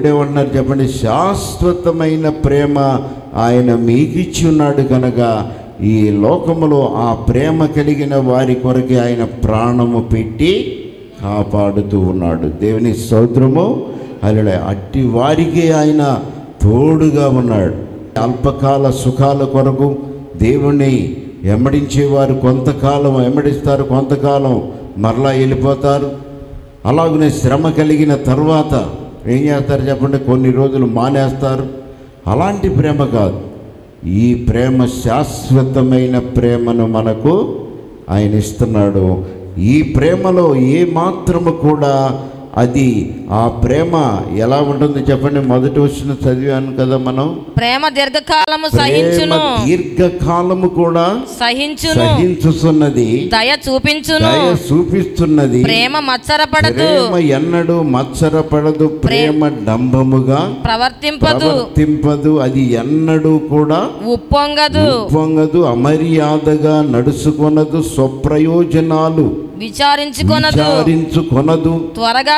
దేవుడేమన్నారు చెప్పండి, శాశ్వతమైన ప్రేమ ఆయన మీకిచ్చి ఉన్నాడు కనుక ఈ లోకములో ఆ ప్రేమ కలిగిన వారి కొరకు ఆయన ప్రాణము పెట్టి కాపాడుతూ ఉన్నాడు. దేవుని స్తోత్రము. హల్లెలూయా. అట్టి వారికి ఆయన తోడుగా ఉన్నాడు. అల్పకాల సుఖాల కొరకు దేవుణ్ణి వెంబడించేవారు కొంతకాలం వెంబడిస్తారు, కొంతకాలం మరలా వెళ్ళిపోతారు. అలాగనే శ్రమ కలిగిన తర్వాత ఏం చేస్తారు చెప్పండి, కొన్ని రోజులు మానేస్తారు. అలాంటి ప్రేమ కాదు. ఈ ప్రేమ శాశ్వతమైన ప్రేమను మనకు ఆయన ఇస్తున్నాడు. ఈ ప్రేమలో ఏ మాత్రము కూడా అది ఆ ప్రేమ ఎలా ఉంటుంది చెప్పండి. మొదటి వచ్చిన చదివాను కదా మనం, ప్రేమ దీర్ఘకాలము సహించును, దీర్ఘకాలము కూడా సహించుచున్నది, దయ చూపిస్తున్నది, ప్రేమ మత్సరపడదు, ప్రేమ ఎన్నడూ మత్సరపడదు, ప్రేమ డంబముగా ప్రవర్తింపదు, అది ఎన్నడూ కూడా ఉప్పొంగదు, అమర్యాదగా నడుచుకొనదు, స్వప్రయోజనాలు విచారించుకొనదు, త్వరగా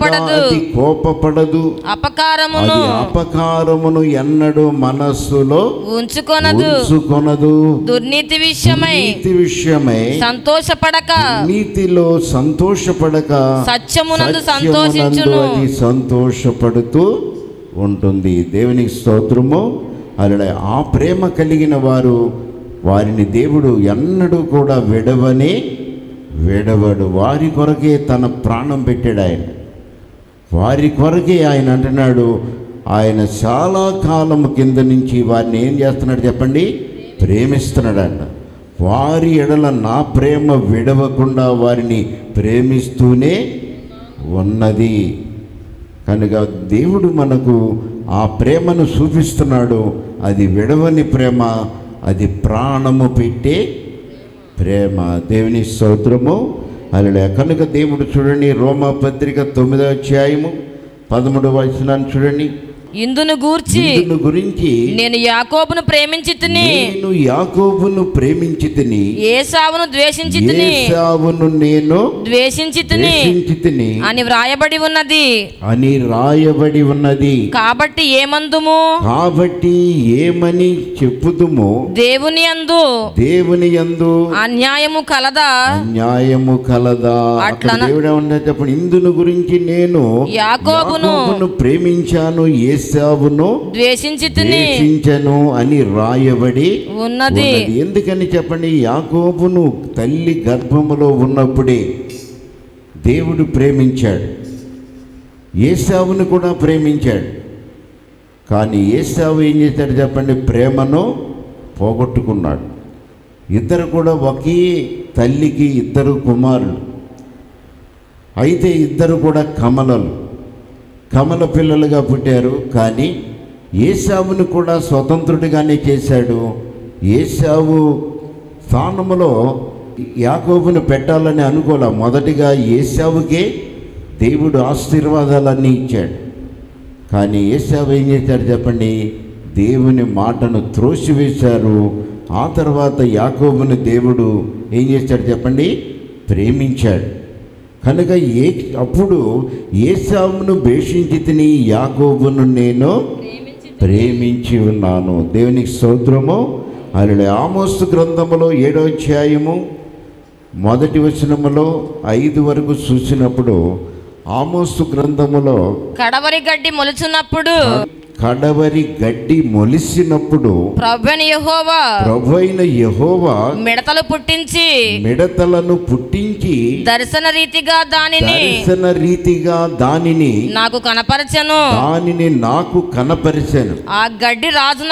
కోపపడదు, అపకారమును ఎన్నడూ మనస్సులో ఉంచుకొనదు, దుర్నీతి విషయమై నీతిలో సంతోషపడక సత్యమునందు సంతోషించును, అది సంతోషపడుతూ ఉంటుంది. దేవునికి స్తోత్రము. అలా ఆ ప్రేమ కలిగిన వారు వారిని దేవుడు ఎన్నడూ కూడా విడవడు. వారి కొరకే తన ప్రాణం పెట్టాడు ఆయన. వారి కొరకే ఆయన అంటున్నాడు, ఆయన చాలా కాలం కింద నుంచి వారిని ఏం చేస్తున్నాడు చెప్పండి, ప్రేమిస్తున్నాడంట. వారి ఎడల నా ప్రేమ విడవకుండా వారిని ప్రేమిస్తూనే ఉన్నది కనుక దేవుడు మనకు ఆ ప్రేమను చూపిస్తున్నాడు. అది విడవని ప్రేమ, అది ప్రాణము పెట్టే ప్రేమ. దేవుని స్తోత్రము. హల్లెలూయా. కనుక దేవుడు చూడండి, రోమాపత్రిక 9వ అధ్యాయము 13వ వచనాన్ని చూడండి. ఇందును గురించి నేను యాకోబును ప్రేమించి తిని ఏసావును ద్వేషించి తిని అని వ్రాయబడి ఉన్నది. కాబట్టి ఏమని చెప్పుదుము, దేవుని యందు అన్యాయము కలదా. దేవుడు ఏమన్నా చెప్పండి, ఇందును గురించి నేను యాకోబును ప్రేమించాను, ఏసావును ద్వేషించెను అని రాయబడి ఉన్నది. ఎందుకని చెప్పండి, యాకోబును తల్లి గర్భములో ఉన్నప్పుడే దేవుడు ప్రేమించాడు, ఏసావును కూడా ప్రేమించాడు. కానీ ఏసావు ఏం చేశాడు చెప్పండి, ప్రేమను పోగొట్టుకున్నాడు. ఇద్దరు కూడా ఒకే తల్లికి ఇద్దరు కుమారులు, అయితే ఇద్దరు కూడా కమల పిల్లలుగా పుట్టారు. కానీ ఏసావును కూడా స్వతంత్రుడిగానే చేశాడు. ఏసావు స్థానములో యాకోబును పెట్టాలని అనుకోలే. మొదటిగా ఏసావుకే దేవుడు ఆశీర్వాదాలన్నీ ఇచ్చాడు. కానీ ఏసావు ఏం చేశాడు చెప్పండి, దేవుని మాటను త్రోసివేశారు. ఆ తర్వాత యాకోబును దేవుడు ఏం చేశాడు చెప్పండి, ప్రేమించాడు. కనుక అప్పుడు ఏసావును ద్వేషించి తిని యాకోబును నేను ప్రేమించి ఉన్నాను. దేవునికి స్తోత్రము. అలా ఆమోసు గ్రంథములో 7వ అధ్యాయము 1వ వచనములో 5 వరకు చూసినప్పుడు, ఆమోసు గ్రంథములో కడవరి గడ్డి మొలిసినప్పుడు ప్రభువైన యెహోవా మిడతలను పుట్టించి దర్శన రీతిగా దానిని నాకు కనపరిచెను. ఆ గడ్డి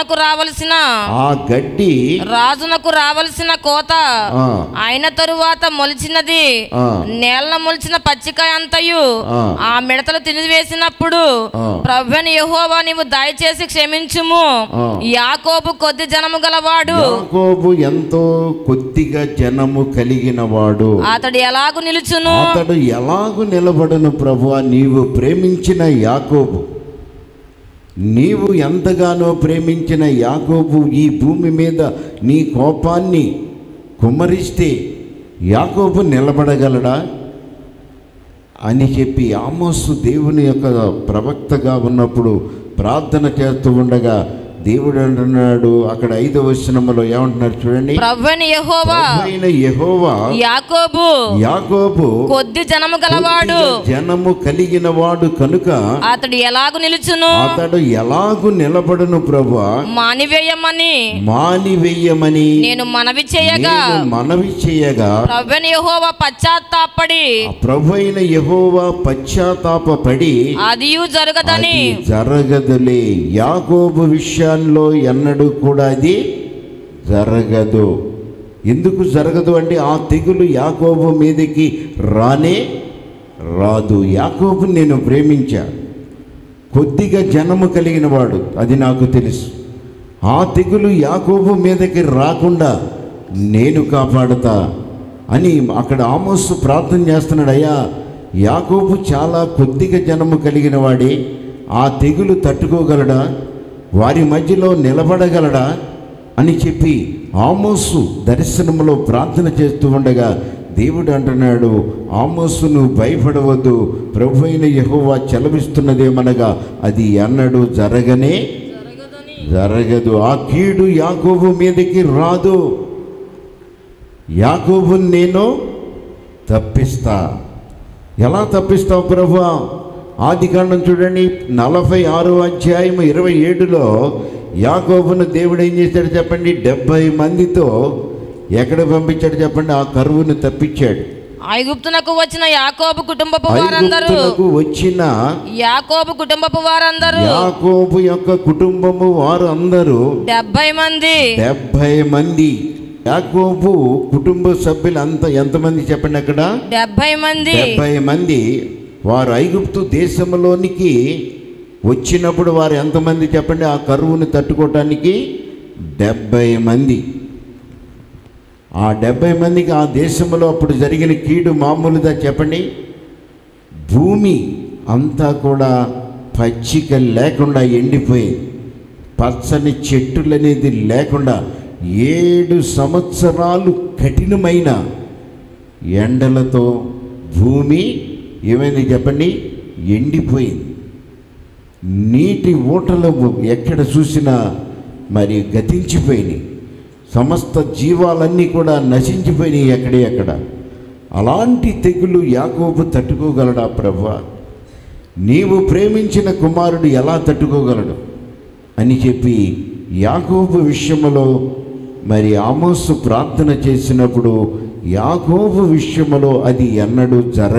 రాజునకు రావలసిన కోత ఆయన తరువాత మొలిచినది. నేల మొలిచిన పచ్చికాయ అంతయు ఆ మిడతలు తినివేసినప్పుడు ప్రభువైన యెహోవా నీవు దయచేసి క్షమించుము, యాకోబు కొద్ది జనము గలవాడు, యాకోబు ఎంతో కొద్దిగా జనము కలిగిన వాడు, అతడు ఎలాగు నిలబడను ప్రభువా, నీవు ప్రేమించిన యాకోబు, నీవు ఎంతగానో ప్రేమించిన యాకోబు ఈ భూమి మీద నీ కోపాన్ని కుమ్మరిస్తే యాకోబు నిలబడగలడా? అని చెప్పి ఆమోసు దేవుని యొక్క ప్రవక్తగా ఉన్నప్పుడు ప్రార్థన చేస్తూ ఉండగా దేవుడు అంటున్నాడు అక్కడ 5వ వచనములో ఏమంటున్నారు చూడండి, ప్రభువైన యెహోవా యాకోబు కొద్ది జనము గలవాడు, జనము కలిగిన వాడు కనుక అతడు ఎలాగు నిలబడును ప్రభువా, మానివేయమని నేను మనవి చేయగా ప్రభువైన యెహోవా పశ్చాత్తాపపడి అదియు జరగదులే. యాకోబు విషయాల్లో ఎన్నడూ కూడా అది జరగదు. ఎందుకు జరగదు అంటే ఆ తెగులు యాకోబు మీదకి రాదు. యాకోబు నేను ప్రేమించా, కొద్దిగా జనము కలిగిన వాడు, అది నాకు తెలుసు. ఆ తెగులు యాకోబు మీదకి రాకుండా నేను కాపాడుతా అని అక్కడ ఆమోసు ప్రార్థన చేస్తున్నాడు. అయ్యా, యాకోబు చాలా కొద్దిగా జనము కలిగిన వాడే, ఆ తెగులు తట్టుకోగలడా, వారి మధ్యలో నిలబడగలడా అని చెప్పి ఆమోసు దర్శనంలో ప్రార్థన చేస్తూ ఉండగా దేవుడు అంటున్నాడు, ఆమోసు నువ్వు భయపడవద్దు, ప్రభువైన యెహోవా చెలవిస్తున్నదేమనగా అది ఎన్నడూ జరగదు. ఆ కీడు యాకోబు మీదకి రాదు. యాకోబుని నేను తప్పిస్తా. ఎలా తప్పిస్తావు ప్రభువా? ఆదికాండం చూడండి 46వ అధ్యాయం 27లో యాకోబును దేవుడు ఏం చేశాడు చెప్పండి? 70 మందితో ఎక్కడ పంపించాడు చెప్పండి? ఆ కరువును తప్పించాడు. ఐగుప్తునకు వచ్చిన యాకోబు కుటుంబపు వారందరూ యాకోబు యొక్క కుటుంబము వారు అందరూ 70 మంది. యాకోబు కుటుంబ సభ్యులు అంత ఎంతమంది చెప్పండి? అక్కడ 70 మంది. వారు ఐగుప్తు దేశంలోనికి వచ్చినప్పుడు వారు ఎంతమంది చెప్పండి? ఆ కరువును తట్టుకోవటానికి 70 మంది. ఆ 70 మందికి ఆ దేశంలో అప్పుడు జరిగిన కీడు మామూలుగా చెప్పండి? భూమి అంతా కూడా పచ్చిక లేకుండా ఎండిపోయి, పచ్చని చెట్టులు అనేది లేకుండా 7 సంవత్సరాలు కఠినమైన ఎండలతో భూమి ఏమైంది చెప్పండి? ఎండిపోయింది. నీటి ఊటలు ఎక్కడ చూసినా మరి గతించిపోయినాయి. సమస్త జీవాలన్నీ కూడా నశించిపోయినాయి ఎక్కడ. అలాంటి తెగులు యాకోబు తట్టుకోగలడా ప్రభువా? నీవు ప్రేమించిన కుమారుడు ఎలా తట్టుకోగలడు అని చెప్పి యాకోబు విషయంలో మరి ఆమోసు ప్రార్థన చేసినప్పుడు యాకోబు విషయంలో అది ఎన్నడూ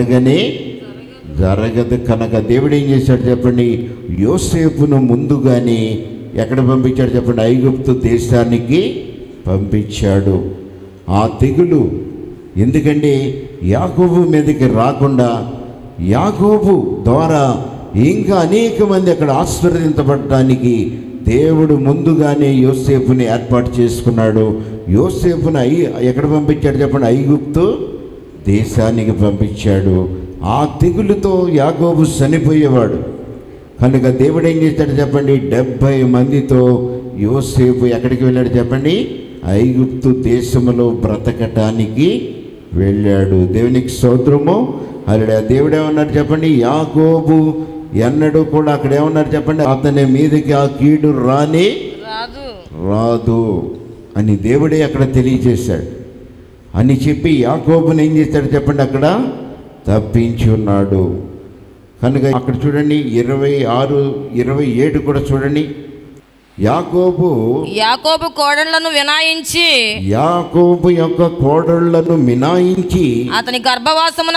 జరగదు కనుక దేవుడు ఏం చేశాడు చెప్పండి? యోసేపును ముందుగానే ఎక్కడ పంపించాడు చెప్పండి? ఐగుప్తు దేశానికి పంపించాడు. ఆ తెగులు ఎందుకంటే యాకోబు మీదకి రాకుండా యాకోబు ద్వారా ఇంకా అనేక మంది అక్కడ ఆశీర్వదించబడటానికి దేవుడు ముందుగానే యోసేపుని ఏర్పాటు చేసుకున్నాడు. యోసేపుని ఎక్కడ పంపించాడు చెప్పండి? ఐగుప్తు దేశానికి పంపించాడు. ఆ తెగులుతో యాకోబు చనిపోయేవాడు కనుక దేవుడు ఏం చేశాడు చెప్పండి? 70 మందితో యోసేపు ఎక్కడికి వెళ్ళాడు చెప్పండి? ఐగుప్తు దేశంలో బ్రతకటానికి వెళ్ళాడు. దేవునికి స్తోత్రము. అలా దేవుడు ఏమన్నాడు చెప్పండి? యాకోబు ఎన్నడూ కూడా అక్కడ ఏమన్నారు చెప్పండి? అతని మీదకి ఆ కీడు రాదు అని దేవుడే అక్కడ తెలియజేశాడు అని చెప్పి యాకోబుని ఏం చేశాడు చెప్పండి? అక్కడ తప్పించి ఉన్నాడు. కనుక అక్కడ చూడండి 26, 27 కూడా చూడండి. యాకోబు కోడళ్లను వినాయించి, యాకోబు యొక్క కోడళ్లను మినాయించి అతని గర్భవాసమున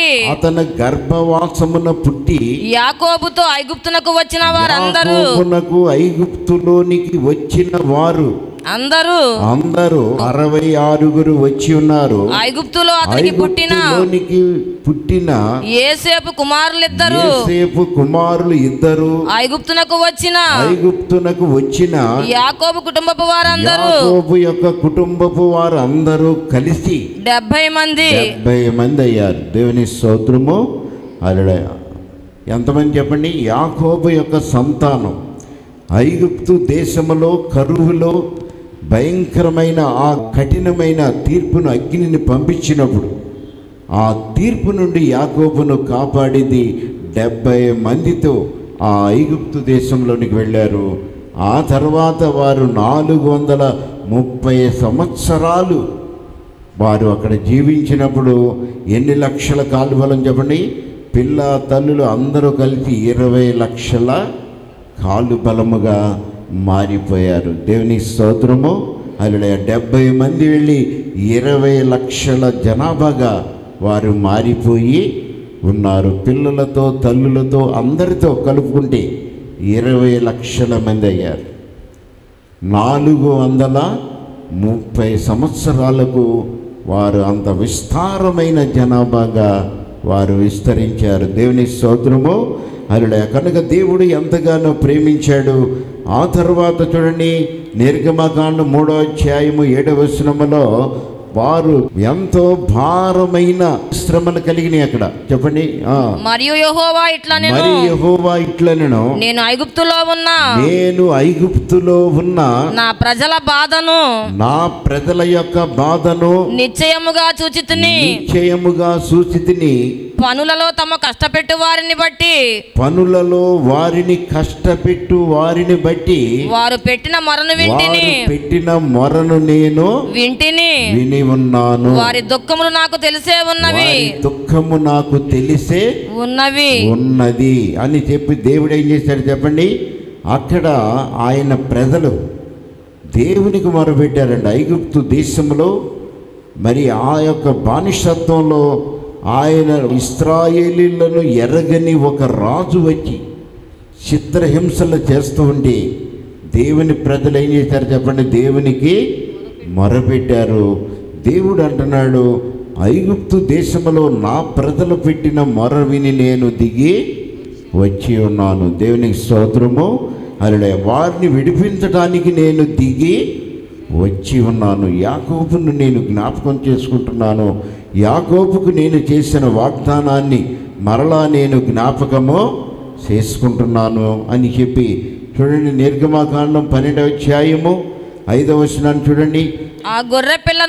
పుట్టి యాకోబుతో ఐగుప్తునకు వచ్చిన వారందరూ, ఐగుప్తులోనికి వచ్చిన వారు అందరూ 66 వచ్చి ఉన్నారు. ఐగుప్తులో అతనికి పుట్టిన యోసేపు కుమారులు ఇద్దరు ఐగుప్తునకు వచ్చిన యాకోబు కుటుంబపు వారందరూ, యాకోబు యొక్క కుటుంబపు వారు అందరూ కలిసి 70 మంది అయ్యారు. దేవుని స్తోత్రము. హల్లెలూయా. ఎంతమంది చెప్పండి? యాకోబు యొక్క సంతానం ఐగుప్తు దేశములో కరువులో భయంకరమైన ఆ కఠినమైన తీర్పును అగ్నిని పంపించినప్పుడు ఆ తీర్పు నుండి యాకోబును కాపాడింది 70 మందితో ఆ ఐగుప్తు దేశంలోనికి వెళ్ళారు. ఆ తర్వాత వారు 430 సంవత్సరాలు వారు అక్కడ జీవించినప్పుడు ఎన్ని లక్షల కాలువలని చెప్పండి, పిల్ల తల్లులు అందరూ కలిసి 20 లక్షల కాలు బలముగా మారిపోయారు. దేవుని స్తోత్రము. అలా 70 మంది వెళ్ళి 20 లక్షల జనాభాగా వారు మారిపోయి ఉన్నారు. పిల్లలతో తల్లులతో అందరితో కలుపుకుంటే 20 లక్షల మంది అయ్యారు. 430 సంవత్సరాలకు వారు అంత విస్తారమైన జనాభాగా వారు విస్తరించారు. దేవుని స్తోత్రము. అలా కనుక దేవుడు ఎంతగానో ప్రేమించాడు. ఆ తర్వాత చూడండి, నిర్గమకాండం 3వ అధ్యాయము 7వ వచనములో వారు ఎంతో భారమైన శ్రమను కలిగినాయి. అక్కడ చెప్పండి. మరియు యెహోవా ఇట్లనెను, నేను ఐగుప్తులో ఉన్న నా ప్రజల యొక్క బాధను నిశ్చయముగా చూచితిని. పనులలో వారిని కష్టపెట్టు వారిని బట్టి వారు పెట్టిన మొరను నేను విని ఉన్నాను. వారి దుఃఖము నాకు తెలిసే ఉన్నది అని చెప్పి దేవుడు ఏం చేశాడు చెప్పండి. అక్కడ ఆయన ప్రజలు దేవునికి మొరపెట్టారండి. ఐగుప్తు దేశంలో మరి ఆ యొక్క బానిసత్వంలో ఆయన ఇశ్రాయేలీయులను ఎరగని ఒక రాజు వచ్చి చిత్రహింసలు చేస్తూ ఉండి దేవుని ప్రజలు ఏం చేశారు చెప్పండి, దేవునికి మొరపెట్టారు. దేవుడు అంటున్నాడు, ఐగుప్తు దేశంలో నా ప్రజలు పెట్టిన మొర విని నేను దిగి వచ్చి ఉన్నాను. దేవునికి స్తోత్రము. అలా వారిని విడిపించడానికి నేను దిగి వచ్చి ఉన్నాను. యాకోబును నేను జ్ఞాపకం చేసుకుంటున్నాను. యాకోబుకు నేను చేసిన వాగ్దానాన్ని మరలా నేను జ్ఞాపకము చేసుకుంటున్నాను అని చెప్పి చూడండి. నిర్గమకాండం 12వ అధ్యాయము 5వ వచనాన్ని చూడండి. ఆ గొర్రె పిల్లను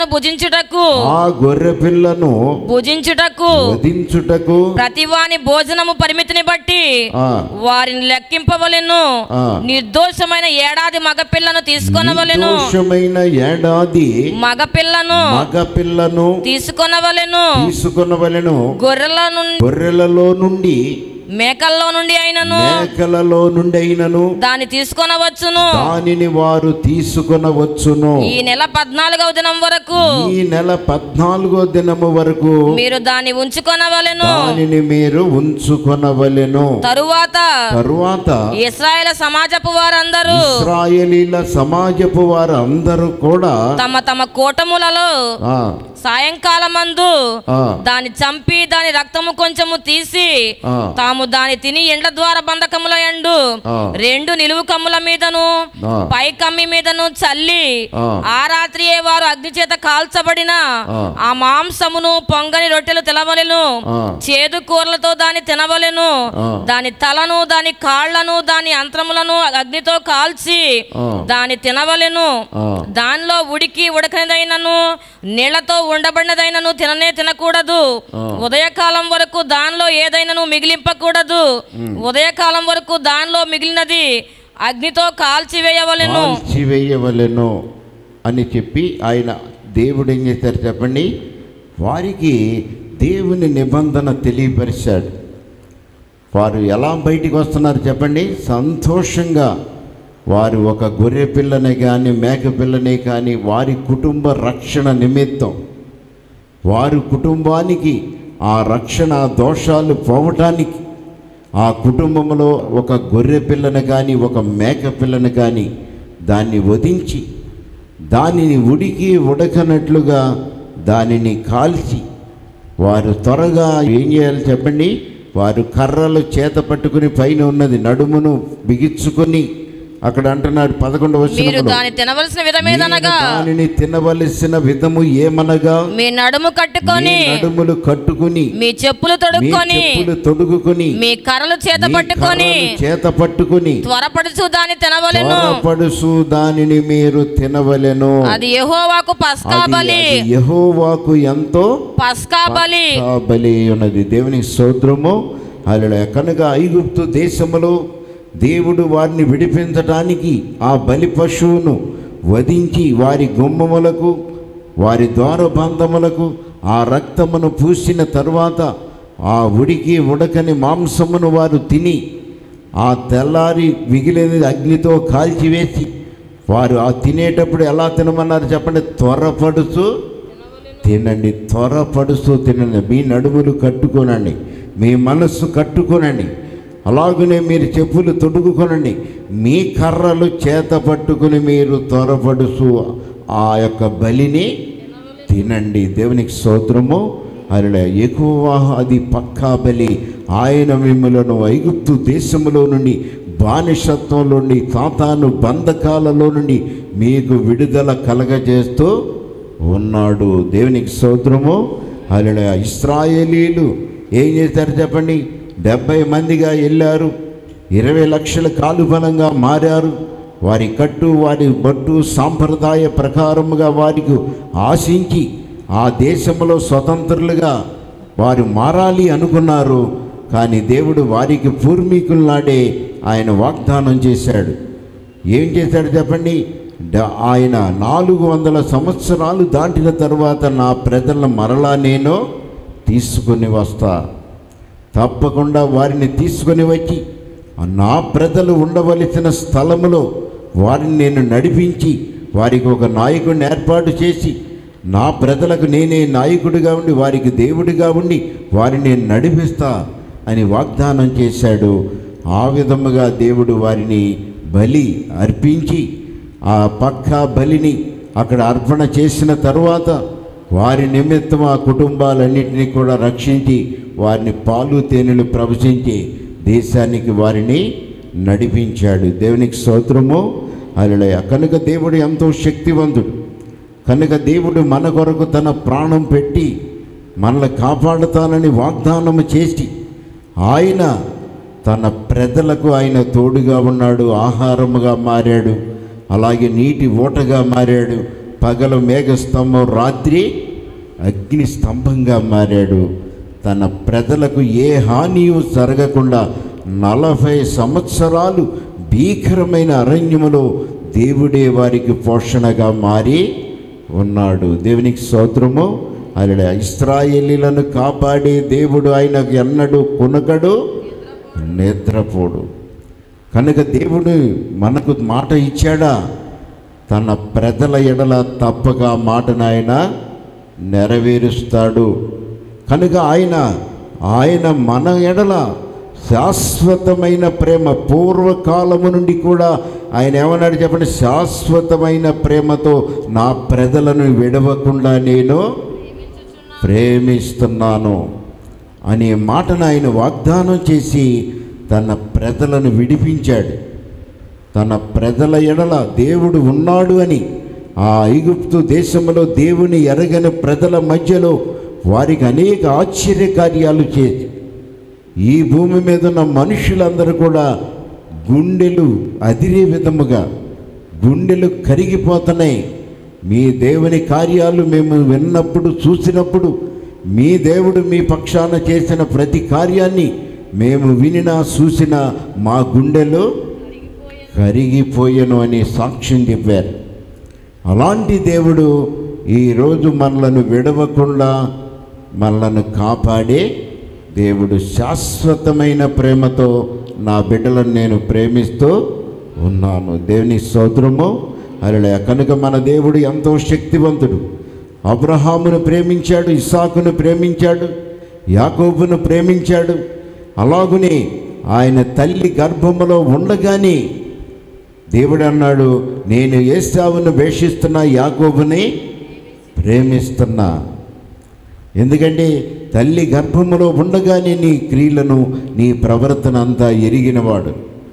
భుజించుటకు ప్రతివాని భోజనము పరిమితిని బట్టి వారిని లెక్కింపవలెను. నిర్దోషమైన ఏడాది మగపిల్లను తీసుకొనవలెను. మగపిల్లను తీసుకొనవలెను. గొర్రెలలో నుండి మేకల్లో నుండి అయినను దాన్ని దానిని వారు తీసుకొనవచ్చును. ఈ నెల 14వ దినము వరకు మీరు దాన్ని ఉంచుకొనవలెను. తరువాత ఇశ్రాయేలీల సమాజపు వారందరూ కూడా తమ కూటములలో సాయంకాలమందు దాన్ని చంపి దాని రక్తము కొంచెము తీసి తాము దాని తిని ఎండ్ల ద్వార బంధకముల ఎండు 2 నిలువు కమ్ముల మీదను పై కమ్మి మీదను చల్లి ఆ రాత్రియే వారు అగ్ని చేత కాల్చబడిన ఆ మాంసమును పొంగని రొట్టెలు తినవలెను. చేదు కూరలతో దాన్ని తినవలెను. దాని తలను దాని కాళ్లను దాని అంత్రములను అగ్నితో కాల్చి దాన్ని తినవలెను. దానిలో ఉడకనిదైనను నీళ్లతో ఉండబడినదైనను తినకూడదు. ఉదయకాలం వరకు దానిలో ఏదైనాను మిగిలింపకూడదు. ఉదయకాలం వరకు దానిలో మిగిలినది అగ్నితో కాల్చివేయవలెను అని చెప్పి ఆయన దేవుడు ఏం చేశారు చెప్పండి, వారికి దేవుని నిబంధన తెలియపరిచాడు. వారు ఎలా బయటికి వస్తున్నారు చెప్పండి, సంతోషంగా. వారు ఒక గొర్రె పిల్లని కానీ మేక పిల్లని కానీ వారి కుటుంబ రక్షణ నిమిత్తం, వారి కుటుంబానికి ఆ రక్షణ దోషాలు పోవటానికి ఆ కుటుంబంలో ఒక గొర్రె పిల్లని కానీ ఒక మేక పిల్లని కానీ దాన్ని వధించి దానిని ఉడకనట్లుగా దానిని కాల్చి వారు త్వరగా ఏం చేయాలి చెప్పండి, వారు కర్రలు చేత పట్టుకుని పైన ఉన్నది నడుమును బిగించుకొని అక్కడ అంటున్నారు 11వ వచనంలో, మీరు దాన్ని తినవలసిన విధమేదనగా, దానిని తినవలసిన విధము ఏమనగా, మీ నడుము కట్టుకొని, నడుములు కట్టుకుని, మీ చెప్పులు తొడుగుకొని, మీ కర్రలు చేత పట్టుకొని త్వరపడుచు దానిని మీరు తినవలెను. అది యెహోవాకు పస్కా బలి. యెహోవాకు ఎంతో పస్కా బలి ఉన్నది. దేవునికి స్తోత్రము. హల్లెలూయా. కనుక ఐగుప్తు దేశములో దేవుడు వారిని విడిపించడానికి ఆ బలి పశువును వధించి వారి గుమ్మములకు, వారి ద్వారబంధములకు ఆ రక్తమును పూసిన తరువాత ఆ ఉడకని మాంసమును వారు తిని, ఆ తెల్లారి మిగిలినది అగ్నితో కాల్చివేసి, వారు ఆ తినేటప్పుడు ఎలా తినమన్నారు చెప్పండి? త్వరపడుతూ తినండి, త్వరపడుతూ తినండి. మీ నడుములు కట్టుకోనండి, మీ మనస్సు కట్టుకోనండి, అలాగనే మీరు చెప్పులు తొడుగుకొనండి, మీ కర్రలు చేత పట్టుకుని మీరు త్వరపడుతూ ఆ యొక్క బలిని తినండి. దేవునికి స్తోత్రము. అలా ఎక్కువ అది పక్కా బలి. ఆయన మిమ్మలను ఐగుప్తు దేశంలో నుండి, బానిసత్వంలో నుండి, సాతాను బంధకాలలో నుండి మీకు విడుదల కలగజేస్తూ ఉన్నాడు. దేవునికి స్తోత్రము. అలా ఇశ్రాయేలీలు ఏం చేశారు చెప్పండి? 70 మందిగా వెళ్ళారు, 20 లక్షల కాలుబలంగా మారారు. వారి కట్టు, వారి బట్టు సాంప్రదాయ ప్రకారముగా వారికి ఆశించి ఆ దేశంలో స్వతంత్రులుగా వారు మారాలి అనుకున్నారు. కానీ దేవుడు వారికి పూర్వీకులనాడే ఆయన వాగ్దానం చేశాడు. ఏం చేశాడు చెప్పండి? ఆయన 400 సంవత్సరాలు దాటిన తర్వాత నా ప్రజలను మరలా నేను తీసుకుని వస్తా, తప్పకుండా వారిని తీసుకొని వచ్చి నా ప్రజలు ఉండవలసిన స్థలములో వారిని నేను నడిపించి, వారికి ఒక నాయకుడిని ఏర్పాటు చేసి, నా ప్రజలకు నేనే నాయకుడిగా ఉండి, వారికి దేవుడిగా ఉండి వారిని నేను నడిపిస్తా అని వాగ్దానం చేశాడు. ఆ విధముగా దేవుడు వారిని బలి అర్పించి ఆ పక్కా బలిని అక్కడ అర్పణ చేసిన తరువాత వారి నిమిత్తం ఆ కుటుంబాలన్నింటినీ కూడా రక్షించి వారిని పాలు తేనెలు ప్రవచించి దేశానికి వారిని నడిపించాడు. దేవునికి స్తోత్రము. హల్లెలూయా. కనుక దేవుడు ఎంతో శక్తివంతుడు. కనుక దేవుడు మన కొరకు తన ప్రాణం పెట్టి మనల్ని కాపాడుతానని వాగ్దానం చేసి ఆయన తన ప్రజలకు ఆయన తోడుగా ఉన్నాడు. ఆహారముగా మారాడు, అలాగే నీటి ఊటగా మారాడు, పగలు మేఘస్తంభం, రాత్రి అగ్ని స్తంభంగా మారాడు. తన ప్రజలకు ఏ హానియు జరగకుండా 40 సంవత్సరాలు భీకరమైన అరణ్యములో దేవుడే వారికి పోషణగా మారి ఉన్నాడు. దేవునికి స్తోత్రము. అలా ఇశ్రాయేలీలను కాపాడే దేవుడు ఆయనకు ఎన్నడూ కునకడు, నిద్రపోడు. కనుక దేవుడు మనకు మాట ఇచ్చాడా? తన ప్రజల ఎడల తప్పక మాటను ఆయన నెరవేరుస్తాడు. కనుక ఆయన మన ఎడల శాశ్వతమైన ప్రేమ, పూర్వకాలము నుండి కూడా ఆయన ఏమన్నాడు చెప్పండి? శాశ్వతమైన ప్రేమతో నా ప్రజలను విడవకుండా నేను ప్రేమిస్తున్నాను అనే మాటను ఆయన వాగ్దానం చేసి తన ప్రజలను విడిపించాడు. తన ప్రజల ఎడల దేవుడు ఉన్నాడు అని ఆ ఐగుప్తు దేశంలో దేవుని ఎరగని ప్రజల మధ్యలో వారికి అనేక ఆశ్చర్యకార్యాలు చేసి ఈ భూమి మీద ఉన్న మనుషులందరూ కూడా గుండెలు అదిరే విధముగా గుండెలు కరిగిపోతున్నాయి. మీ దేవుని కార్యాలు మేము విన్నప్పుడు, చూసినప్పుడు, మీ దేవుడు మీ పక్షాన చేసిన ప్రతి కార్యాన్ని మేము వినినా చూసినా మా గుండెలు కరిగిపోయెను అని సాక్ష్యం చెప్పారు. అలాంటి దేవుడు ఈరోజు మనలను విడవకుండా మనలను కాపాడే దేవుడు. శాశ్వతమైన ప్రేమతో నా బిడ్డలను నేను ప్రేమిస్తూ ఉన్నాను. దేవుని స్తోత్రము. హల్లెలూయా. కనుక మన దేవుడు ఎంతో శక్తివంతుడు. అబ్రహామును ప్రేమించాడు, ఇస్సాకును ప్రేమించాడు, యాకోబును ప్రేమించాడు. అలాగునే ఆయన తల్లి గర్భములో ఉండగానే దేవుడు అన్నాడు, నేను ఏశావును ద్వేషిస్తున్నా, యాకోబుని ప్రేమిస్తున్నా. ఎందుకంటే తల్లి గర్భములో ఉండగానే నీ క్రియలను, నీ ప్రవర్తన అంతా ఎరిగినవాడు.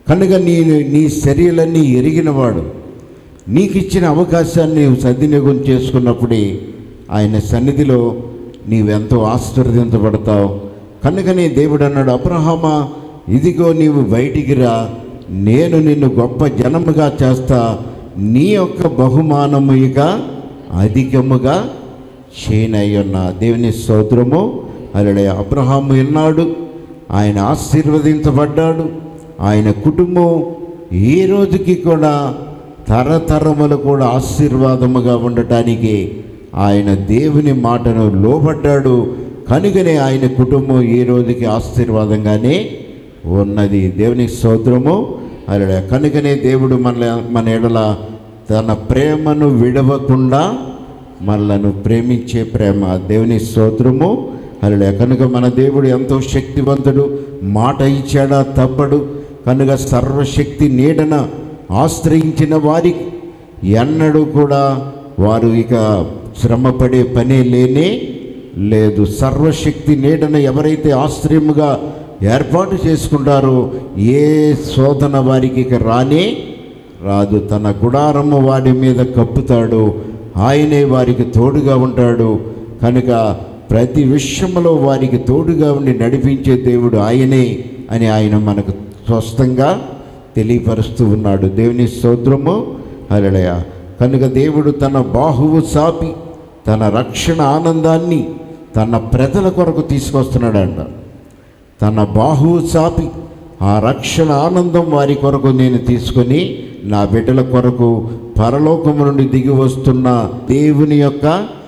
కనుక నీ చర్యలన్నీ ఎరిగినవాడు. నీకు ఇచ్చిన అవకాశాన్ని నీవు సద్వినియోగం చేసుకున్నప్పుడే ఆయన సన్నిధిలో నీవెంతో ఆశీర్వదించబడతావు. కనుకనే దేవుడు అన్నాడు, అబ్రహామా, ఇదిగో నీవు బయటికి రా, నేను నిన్ను గొప్ప జనముగా చేస్తా, నీ యొక్క బహుమానము ఇక అధికముగా చేయనయ్యున్నా. దేవుని స్తోత్రము. హల్లెలూయా. అబ్రహాము విన్నాడు, ఆయన ఆశీర్వదించబడ్డాడు. ఆయన కుటుంబం ఈ రోజుకి కూడా తరతరములు కూడా ఆశీర్వాదముగా ఉండటానికి ఆయన దేవుని మాటను లోబడ్డాడు. కనుకనే ఆయన కుటుంబం ఈ రోజుకి ఆశీర్వాదంగానే ఉన్నది. దేవునికి స్తోత్రము. హల్లెలూయా. కనుకనే దేవుడు మన ఎడల తన ప్రేమను విడవకుండా మనలను ప్రేమించే ప్రేమ. దేవుని స్తోత్రము. హల్లెలూయా. కనుక మన దేవుడు ఎంతో శక్తివంతుడు, మాట ఇచ్చాడా తప్పడు. కనుక సర్వశక్తి నీడన ఆశ్రయించిన వారికి ఎన్నడూ కూడా వారు ఇక శ్రమపడే పనే లేనే లేదు. సర్వశక్తి నీడన ఎవరైతే ఆశ్రయముగా ఏర్పాటు చేసుకుంటారో ఏ శోధన వారికి ఇక రానే రాదు. తన గుడారము వాడి మీద కప్పుతాడు, ఆయనే వారికి తోడుగా ఉంటాడు. కనుక ప్రతి విషయంలో వారికి తోడుగా ఉండి నడిపించే దేవుడు ఆయనే అని ఆయన మనకు స్పష్టంగా తెలియపరుస్తూ ఉన్నాడు. దేవుని స్తోత్రము. హల్లెలూయా. కనుక దేవుడు తన బాహువు చాపి తన రక్షణ ఆనందాన్ని తన ప్రజల కొరకు తీసుకొస్తున్నాడంట. తన బాహువు చాపి ఆ రక్షణ ఆనందం వారి కొరకు నేను తీసుకొని నా బిడ్డల కొరకు పరలోకము నుండి దిగి వస్తున్న దేవుని యొక్క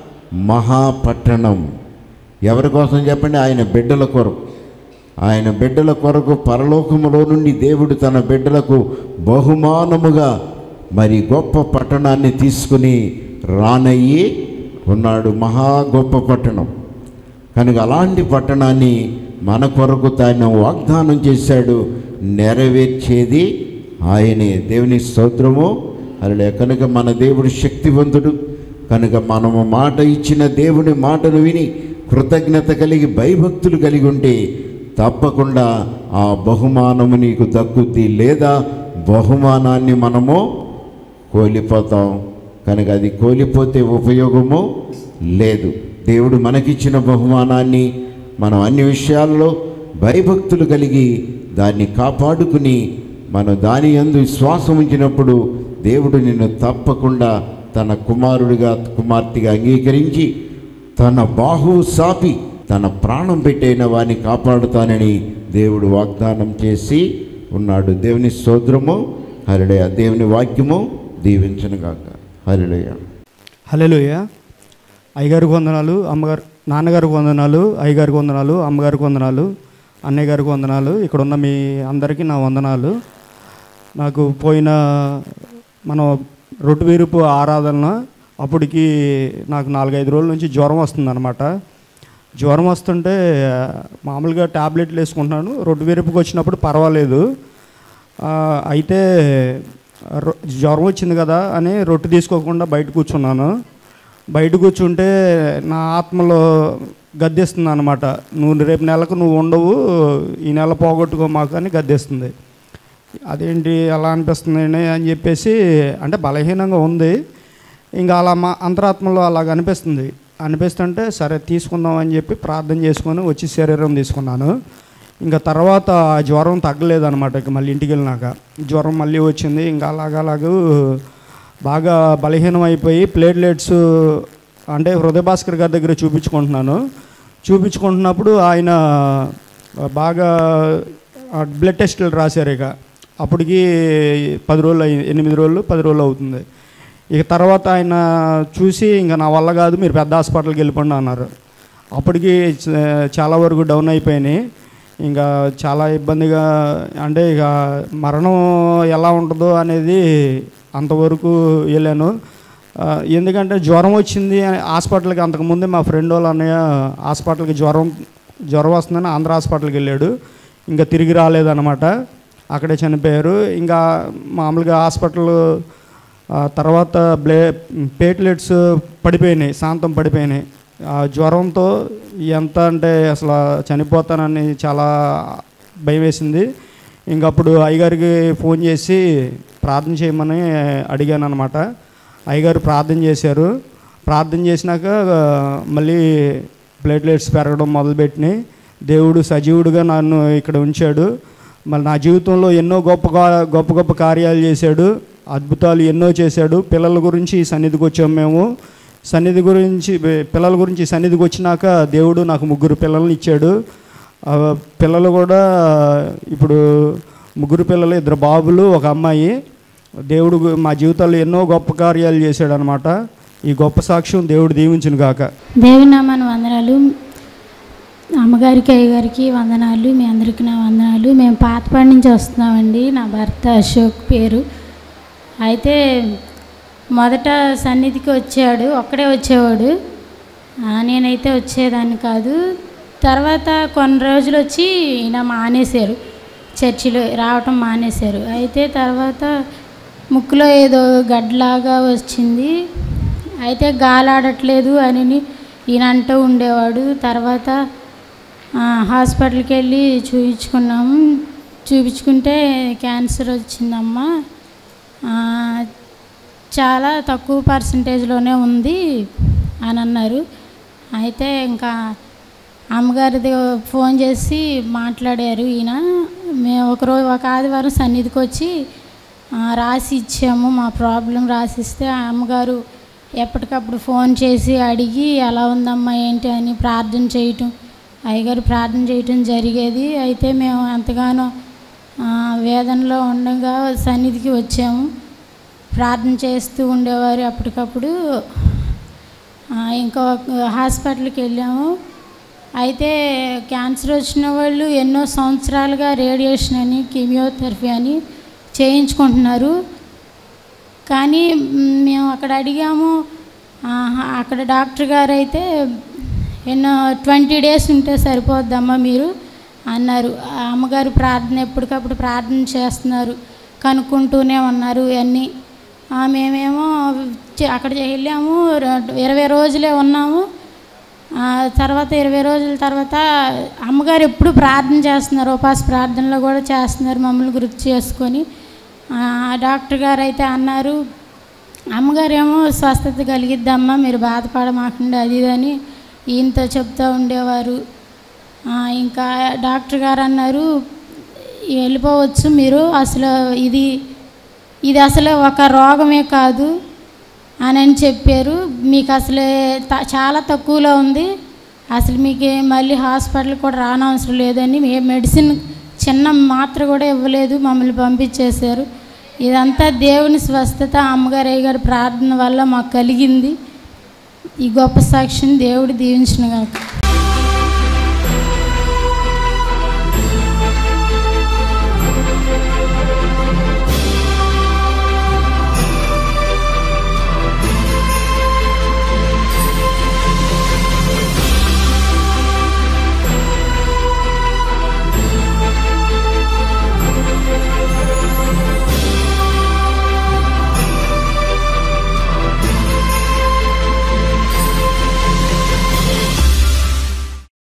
మహాపట్టణం. ఎవరి కోసం చెప్పండి? ఆయన బిడ్డల కొరకు. ఆయన బిడ్డల కొరకు పరలోకములో నుండి దేవుడు తన బిడ్డలకు బహుమానముగా మరి గొప్ప పట్టణాన్ని తీసుకుని రానయ్యి ఉన్నాడు. మహా గొప్ప పట్టణం. కనుక అలాంటి పట్టణాన్ని మన కొరకు తాను వాగ్దానం చేశాడు. నెరవేర్చేది ఆయనే. దేవుని స్తోత్రము. హల్లెలూయా. కనుక మన దేవుడు శక్తివంతుడు. కనుక మనము మాట ఇచ్చిన దేవుని మాటను విని కృతజ్ఞత కలిగి భయభక్తులు కలిగి ఉంటే తప్పకుండా ఆ బహుమానము నీకు దక్కుద్ది. లేదా బహుమానాన్ని మనము కోల్పోతాం. కనుక అది కోల్పోతే ఉపయోగము లేదు. దేవుడు మనకిచ్చిన బహుమానాన్ని మనం అన్ని విషయాల్లో భయభక్తులు కలిగి దాన్ని కాపాడుకుని మనం దాని యందు విశ్వాసం ఉంచినప్పుడు దేవుడు నిన్ను తప్పకుండా తన కుమారుడిగా కుమార్తెగా అంగీకరించి తన బాహువు సాపి తన ప్రాణం పెట్టైన వారిని కాపాడుతానని దేవుడు వాగ్దానం చేసి ఉన్నాడు. దేవుని స్తోత్రము. హల్లెలూయా. దేవుని వాక్యము దీవించునుగాక. హల్లెలూయా. హల్లెలూయా. అయ్యగారికి వందనాలు, నాన్నగారికి వందనాలు, అయ్యగారికి వందనాలు, అమ్మగారికి వందనాలు, అన్నయ్య గారికి వందనాలు. ఇక్కడ ఉన్న మీ అందరికీ నా వందనాలు. నాకు పోయిన మనం రొట్టెవీరుపు ఆరాధన అప్పటికి నాకు 4-5 రోజుల నుంచి జ్వరం వస్తుందన్నమాట. జ్వరం వస్తుంటే మామూలుగా ట్యాబ్లెట్లు వేసుకుంటున్నాను. రొట్టెవీరుపుకి వచ్చినప్పుడు పర్వాలేదు. అయితే జ్వరం వచ్చింది కదా అని రొట్టె తీసుకోకుండా బయట కూర్చున్నాను. బయట కూర్చుంటే నా ఆత్మలో గద్దిస్తుంది అనమాట. నువ్వు రేపు నెలకు నువ్వు ఉండవు, ఈ నెల పోగొట్టుకో మాకు అని గద్దిస్తుంది. అదేంటి అలా అనిపిస్తుంది అని చెప్పేసి, అంటే బలహీనంగా ఉంది. ఇంకా అలా మా అంతరాత్మలో అలాగ అనిపిస్తుంటే సరే తీసుకుందాం అని చెప్పి ప్రార్థన చేసుకొని వచ్చి శరీరం తీసుకున్నాను. ఇంకా తర్వాత జ్వరం తగ్గలేదన్నమాట. ఇక మళ్ళీ ఇంటికి వెళ్ళినాక జ్వరం మళ్ళీ వచ్చింది. ఇంకా అలాగూ బాగా బలహీనం అయిపోయి ప్లేట్లెట్స్ అంటే హృదయ భాస్కర్ గారి దగ్గర చూపించుకుంటున్నప్పుడు ఆయన బాగా బ్లడ్ టెస్టులు రాశారు. ఇక అప్పటికి 10 రోజులు 8 రోజులు 10 రోజులు అవుతుంది. ఇక తర్వాత ఆయన చూసి ఇంకా నా వల్ల కాదు, మీరు పెద్ద హాస్పిటల్కి వెళ్ళిపోండి అన్నారు. అప్పటికి చాలా వరకు డౌన్ అయిపోయినాయి. ఇంకా చాలా ఇబ్బందిగా, అంటే ఇక మరణం ఎలా ఉంటుందో అనేది అంతవరకు వెళ్ళాను. ఎందుకంటే జ్వరం వచ్చింది హాస్పిటల్కి. అంతకుముందే మా ఫ్రెండ్ వాళ్ళ అన్నయ్య హాస్పిటల్కి జ్వరం వస్తుందని ఆంధ్ర హాస్పిటల్కి వెళ్ళాడు. ఇంకా తిరిగి రాలేదన్నమాట, అక్కడే చనిపోయారు. ఇంకా మామూలుగా హాస్పిటల్ తర్వాత ప్లేట్లెట్స్ పడిపోయినాయి, శాంతం పడిపోయినాయి. జ్వరంతో ఎంత అంటే అసలు చనిపోతానని చాలా భయం వేసింది. ఇంకప్పుడు అయ్యగారికి ఫోన్ చేసి ప్రార్థన చేయమని అడిగాను అనమాట. అయ్యగారు ప్రార్థన చేశారు. ప్రార్థన చేసినాక మళ్ళీ ప్లేట్లెట్స్ పెరగడం మొదలుపెట్టినాయి. దేవుడు సజీవుడుగా నన్ను ఇక్కడ ఉంచాడు. మళ్ళీ నా జీవితంలో ఎన్నో గొప్ప కార్యాలు చేశాడు. అద్భుతాలు ఎన్నో చేశాడు. పిల్లల గురించి ఈ సన్నిధికి వచ్చాము మేము. పిల్లల గురించి సన్నిధికి వచ్చినాక దేవుడు నాకు 3 పిల్లల్ని ఇచ్చాడు. పిల్లలు కూడా ఇప్పుడు 3 పిల్లలు, 2 బాబులు, 1 అమ్మాయి. దేవుడు మా జీవితాల్లో ఎన్నో గొప్ప కార్యాలు చేశాడు అనమాట. ఈ గొప్ప సాక్ష్యం దేవుడు దీవించును గాక. దేవుని నామాన వందనాలు. అమ్మగారికి అయ్యగారికి వందనాలు. మీ అందరికీ నా వందనాలు. మేము పాతపాడి నుంచి వస్తున్నామండి. నా భర్త అశోక్ పేరు. అయితే మొదట సన్నిధికి వచ్చాడు, ఒక్కడే వచ్చేవాడు. నేనైతే వచ్చేదాన్ని కాదు. తర్వాత కొన్ని రోజులు వచ్చి ఈయన మానేశారు, చర్చిలో రావటం మానేశారు. అయితే తర్వాత ముక్కులో ఏదో గడ్డలాగా వచ్చింది. అయితే గాలాడట్లేదు అని ఈయన అంటూ ఉండేవాడు. తర్వాత హాస్పిటల్కి వెళ్ళి చూపించుకుంటే క్యాన్సర్ వచ్చిందమ్మా, చాలా తక్కువ పర్సంటేజ్లోనే ఉంది అని అన్నారు. అయితే ఇంకా అమ్మగారిది ఫోన్ చేసి మాట్లాడారు ఈయన. మేము ఒక ఆదివారం సన్నిధికి వచ్చి రాసి ఇచ్చాము, మా ప్రాబ్లం రాసిస్తే అమ్మగారు ఎప్పటికప్పుడు ఫోన్ చేసి అడిగి ఎలా ఉందమ్మా ఏంటి అని ప్రార్థన చేయటం, అయ్యగారు ప్రార్థన చేయటం జరిగేది. అయితే మేము ఎంతగానో వేదనలో ఉండగా సన్నిధికి వచ్చాము. ప్రార్థన చేస్తూ ఉండేవారు అప్పటికప్పుడు. ఇంకో హాస్పిటల్కి వెళ్ళాము. అయితే క్యాన్సర్ వచ్చిన వాళ్ళు ఎన్నో సంవత్సరాలుగా రేడియేషన్ అని, కీమియోథెరపీ అని చేయించుకుంటున్నారు. కానీ మేము అక్కడ అడిగాము. అక్కడ డాక్టర్ గారు అయితే 20 days ఉంటే సరిపోద్దమ్మా మీరు అన్నారు. అమ్మగారు ప్రార్థన ఎప్పటికప్పుడు ప్రార్థన చేస్తున్నారు, కనుక్కుంటూనే ఉన్నారు అన్నీ. మేమేమో అక్కడ వెళ్ళాము, 20 రోజులే ఉన్నాము. తర్వాత 20 రోజుల తర్వాత అమ్మగారు ఎప్పుడు ప్రార్థన చేస్తున్నారు, ఉపవాస ప్రార్థనలో కూడా చేస్తున్నారు మమ్మల్ని గుర్తు చేసుకొని. డాక్టర్ గారు అయితే అన్నారు, అమ్మగారు ఏమో స్వస్థత కలిగిద్దమ్మా మీరు బాధపడమాకండి అది ఇదని ఈయనతో చెప్తూ ఉండేవారు. ఇంకా డాక్టర్ గారు అన్నారు వెళ్ళిపోవచ్చు మీరు, అసలు ఇది అసలు ఒక రోగమే కాదు అని చెప్పారు. మీకు అసలు చాలా తక్కువలో ఉంది, అసలు మీకు మళ్ళీ హాస్పిటల్ కూడా రానవసరం లేదని మెడిసిన్ చిన్న మాత్ర కూడా ఇవ్వలేదు, మమ్మల్ని పంపించేశారు. ఇదంతా దేవుని స్వస్థత, అమ్మగారు అయ్యగారు ప్రార్థన వల్ల మాకు కలిగింది. ఈ గొప్ప సాక్ష్యం దేవుడు దీవించును గాక.